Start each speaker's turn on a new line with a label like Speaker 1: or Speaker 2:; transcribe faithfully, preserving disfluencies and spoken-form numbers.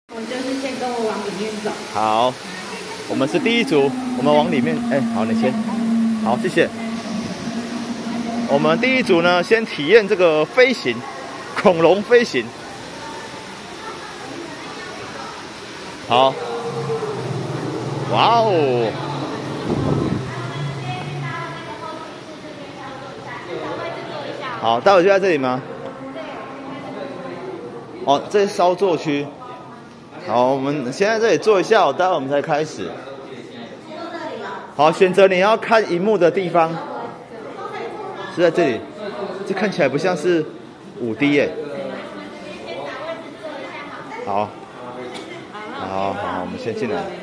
Speaker 1: 我就是先跟我往里面走。
Speaker 2: 好，我们是第一组，我们往里面。哎，好，你先。好，谢谢。我们第一组呢，先体验这个飞行，恐龙飞行。好，哇哦！好，待会就在这里吗？哦，这是稍坐区。好，我们先在这里坐一下，待会我们才开始。好，选择你要看荧幕的地方，是在这里。这看起来不像是五 D 耶。好，好好，我们先进来。